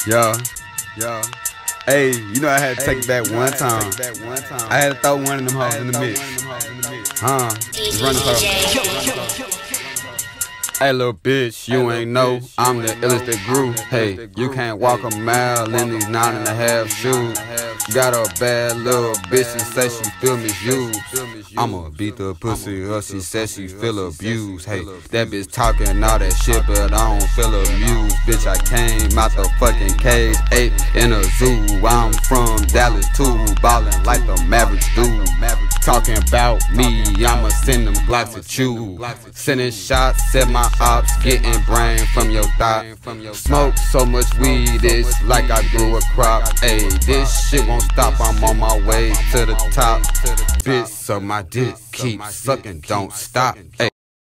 Yeah, yeah. Hey, you know I had to take it back one time. I had to throw one of them hoes in the mix. Run the Hey little bitch, you ain't know I'm the illest that grew. Hey, you can't walk a mile in these 9.5 shoes. Got a bad little bitch and say she feel misused. I'ma beat the pussy up, she said she feel abused. Hey, that bitch talking all that shit, but I don't feel amused. Bitch, I came out the fucking cage, ate in a zoo. I'm from Dallas too, ballin' like the Mavericks do. Talking about me, I'ma send them blocks at you. Sending shots, set my ops, getting brain from your thought. Smoke so much weed, it's like I grew a crop. Ayy, this shit won't stop, I'm on my way to the top. Bitch, so my dick keep sucking, don't stop. Ay.